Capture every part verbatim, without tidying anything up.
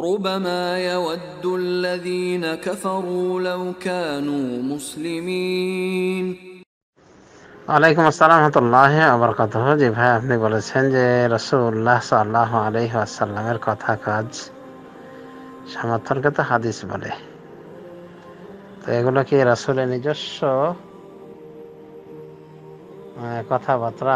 ربما يود الذين كفروا لو كانوا مسلمين। ওয়ালাইকুম আসসালাম রাহমাতুল্লাহি ওয়া বারাকাতুহু। জি ভাই, আপনি বলেছেন যে রাসূলুল্লাহ সাল্লাল্লাহু আলাইহি ওয়াসাল্লামের কথা কাজ সমর্থনকে তো হাদিস বলে। তো এগুলো কি রাসূলের নিজস্ব কথাবার্তা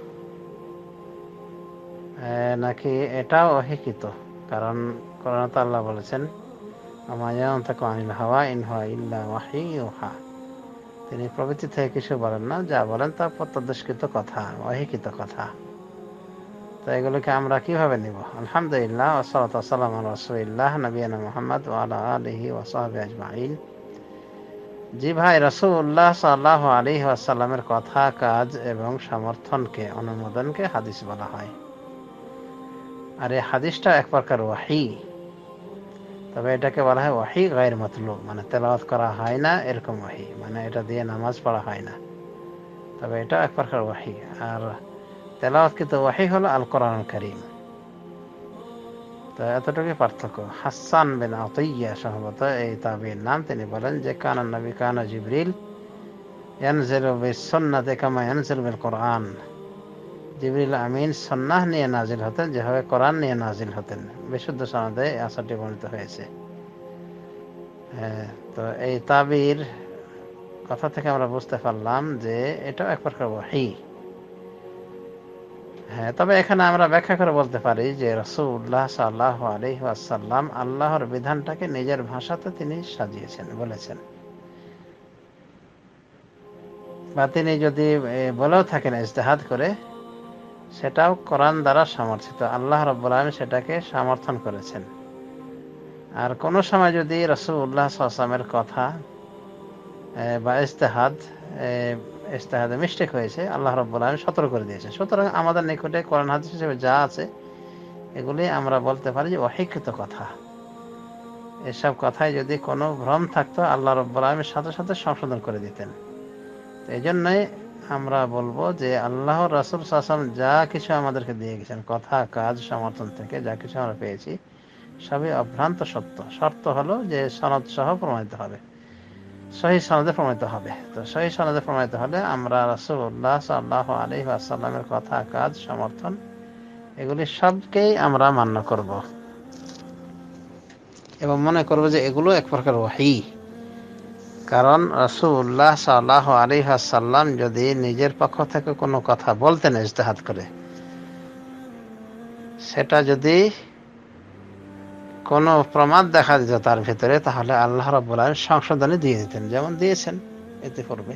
নাকি এটাও অহিকৃত? কারণ কোরআনে তো আল্লাহ বলেছেন ওমা ইয়ানতাকু আনিল হাওয়া ইন হুয়া ইল্লা ওয়াহয়ুন ইউহা। তিনি প্রবৃত্তি থেকে কিছু বলেন না, যা বলেন তা প্রত্যদেশকৃত কথা, অহিকৃত কথা। তো এগুলোকে আমরা কিভাবে নিব? আলহামদুলিল্লাহ ওয়াসসালাতু ওয়াসসালামু আলা রাসূলিল্লাহ নবিয়ানা মুহাম্মদ ওয়া আলা আলিহি ওয়া সাহবিহি আজমাইন। জি ভাই, রাসূলুল্লাহ সাল্লাল্লাহু আলাইহি ওয়াসাল্লামের কথা কাজ এবং সমর্থনকে, অনুমোদনকে হাদিস বলা হয়। আর এই হাদিসটা এক প্রকার ওয়াহী, তবে এটাকে বলা হয় ওয়াহী গায়র মাতলু, মানে তেলাওয়াত করা হয় না এরকম ওয়াহী, মানে এটা দিয়ে নামাজ পড়া হয় না, তবে এটা এক প্রকার ওয়াহী। আর তেলাওয়াতকৃত ওয়াহী হলো আল কোরআনুল কারীম। তো এতটুকু পার্থক্য। হাসান বিন আতিয়া সম্ভবত এই তাবির নাম, তিনি বলেন যে কানা নবী কানা জিবরিল ইয়ানজিলু বিস-সুন্নাতি কামা ইয়ানজিলু বিল কোরআন। জিবরিল আমিন সুন্নাহ নিয়ে নাজিল হতেন যেভাবে কোরআন নিয়ে নাজিল হতেন। বিশুদ্ধ সনদে এই আসরটি বর্ণিত হয়েছে। হ্যাঁ, তো এই তাবির কথা থেকে আমরা বুঝতে পারলাম যে এটাও এক প্রকার ওয়াহী। হ্যাঁ, তবে এখানে আমরা ব্যাখ্যা করে বলতে পারি যে রাসূলুল্লাহ সাল্লাল্লাহু আলাইহি ওয়াসাল্লাম আল্লাহর বিধানটাকে নিজের ভাষাতে তিনি সাজিয়েছেন, বলেছেন। বা তিনি যদি বলেও থাকেন ইজতিহাদ করে, সেটাও কোরআন দ্বারা সমর্থিত। আল্লাহ রাব্বুল আলামিন সেটাকে সমর্থন করেছেন। আর কোন সময় যদি রাসূলুল্লাহ সাল্লাল্লাহু আলাইহি ওয়াসাল্লামের কথা বা ইজতিহাদ ইজতিহাদে মিস্টেক হয়েছে, আল্লাহ রাব্বুল আলামিন সতর্ক করে দিয়েছেন। সুতরাং আমাদের নিকটে কোরআন হাদিস হিসেবে যা আছে এগুলি আমরা বলতে পারি যে অহিকৃত কথা। এসব কথায় যদি কোনো ভ্রম থাকতো, আল্লাহ রাব্বুল আলামিন সাথে সাথে সংশোধন করে দিতেন। এই জন্যই আমরা বলবো যে আল্লাহর রাসূল সাল্লাল্লাহু আলাইহি ওয়াসাল্লাম যা কিছু আমাদেরকে দিয়ে গেছেন, কথা কাজ সমর্থন থেকে যা কিছু আমরা পেয়েছি, সবই অভ্রান্ত সত্য। শর্ত হলো যে সনদ সহ প্রমাণিত হবে, সহিহ সনদে প্রমাণিত হবে। তো সহিহ সনদে প্রমাণিত হলে আমরা রাসূলুল্লাহ সাল্লাল্লাহু আলাইহি ওয়াসাল্লামের কথা কাজ সমর্থন এগুলি সবকেই আমরা মান্য করব এবং মনে করব যে এগুলো এক প্রকার ওয়াহী। কারণ রাসূলুল্লাহ সাল্লাল্লাহু আলাইহি ওয়াসাল্লাম যদি নিজের পক্ষ থেকে কোনো কথা বলতেন ইজতিহাদ করে, সেটা যদি কোনো প্রমাদ দেখা দিত তার ভিতরে, তাহলে আল্লাহ রাব্বুল আলামিন সংশোধনী দিয়ে দিতেন, যেমন দিয়েছেন এতে পূর্বে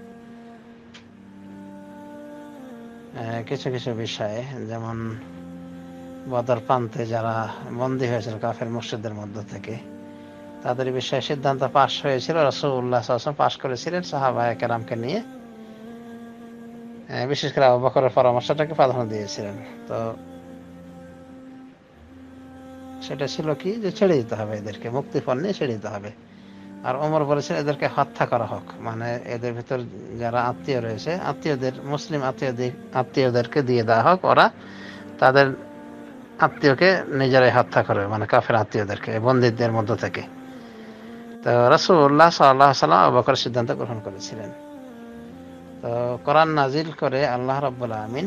কিছু কিছু বিষয়ে। যেমন বদর প্রান্তে যারা বন্দী হয়েছিল কাফের মুশরিকদের মধ্য থেকে, তাদের বিষয়ে সিদ্ধান্ত পাশ হয়েছিল, রাসূলুল্লাহ সাল্লাল্লাহু আলাইহি ওয়াসাল্লাম পাশ করেছিলেন সাহাবায়ে কেরামকে নিয়ে, বিশেষ করে আবু বকরের পরামর্শটাকে প্রাধান্য দিয়েছিলেন। তো সেটা ছিল কি যে ছেড়ে দিতে হবে, এদেরকে মুক্তিপণ নিয়ে ছেড়ে দিতে হবে। আর ওমর বলেছেন এদেরকে হত্যা করা হোক, মানে এদের ভিতর যারা আত্মীয় রয়েছে, আত্মীয়দের, মুসলিম আত্মীয়দের আত্মীয়দেরকে দিয়ে দেওয়া হোক, ওরা তাদের আত্মীয়কে নিজেরাই হত্যা করবে, মানে কাফের আত্মীয়দেরকে বন্দীদের মধ্য থেকে। তো রাসূলুল্লাহ সাল্লাল্লাহু আলাইহি ওয়াসাল্লাম আবু বকরের সিদ্ধান্ত গ্রহণ করেছিলেন। তো কোরআন নাজিল করে আল্লাহ রাব্বুল আলামিন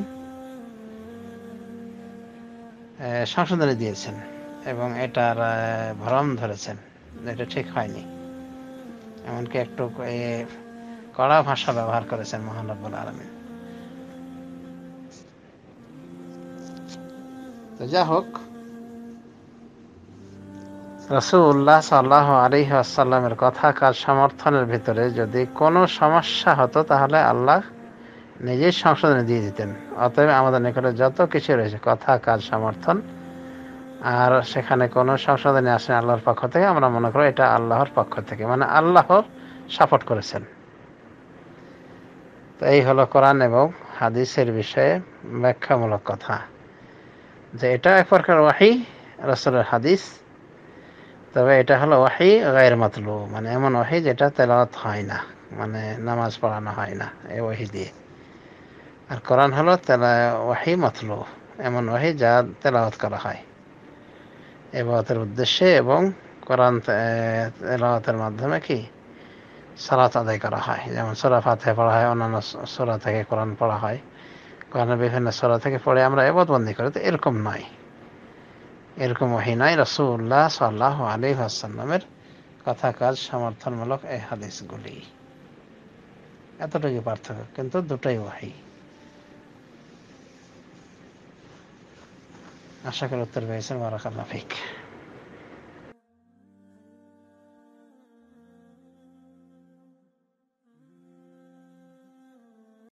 সংশোধনী দিয়েছেন এবং এটার ভরম ধরেছেন, এটা ঠিক হয়নি। এমনকি একটু কড়া ভাষা ব্যবহার করেছেন মহান রব্বুল আলামিন। তো যা হোক, রাসূলুল্লাহ সাল্লাল্লাহু আলাইহি ওয়াসাল্লামের কথা কাজ সমর্থনের ভিতরে যদি কোনো সমস্যা হতো, তাহলে আল্লাহ নিজেই সংশোধনী দিয়ে দিতেন। অতএব আমাদের নিকটে যত কিছু রয়েছে কথা কাজ সমর্থন, আর সেখানে কোনো সংশোধনী আসে আল্লাহর পক্ষ থেকে, আমরা মনে করি এটা আল্লাহর পক্ষ থেকে, মানে আল্লাহর সাপোর্ট করেছেন। তো এই হলো কোরআন এবং হাদিসের বিষয়ে ব্যাখ্যামূলক কথা, যে এটা এক প্রকার ওয়াহী, রাসূলের হাদিস, তবে এটা হলো ওয়াহী গায়র মাতলু, মানে এমন ওয়াহী যেটা তেলাওয়াত হয় না, মানে নামাজ পড়ানো হয় না এই ওয়াহী দিয়ে। আর কোরআন হলো তেলা ওয়াহী মাতলু, এমন ওয়াহী যা তেলাওয়াত করা হয়। ইবাদতের উদ্দেশ্যে এবং কোরআন তেলাওয়াতের মাধ্যমে কি সালাত আদায় করা হয়। যেমন সূরা ফাতিহা পড়া হয়, অন্যান্য সূরা থেকে কোরআন পড়া হয়, কোরআনের বিভিন্ন সূরা থেকে পড়ে আমরা ইবাদতবন্দি করি। তো এরকম নয়, এরকম ওহী নয়। রাসূলুল্লাহ সাল্লাল্লাহু আলাইহি ওয়াসাল্লামের কথা কাজ সমর্থনমূলক এই হাদিসগুলি, এতটুকু পার্থক্য, কিন্তু দুটোই ওহী। আশা করি উত্তর পেয়েছেন। বারাকাল্লাহু ফিক।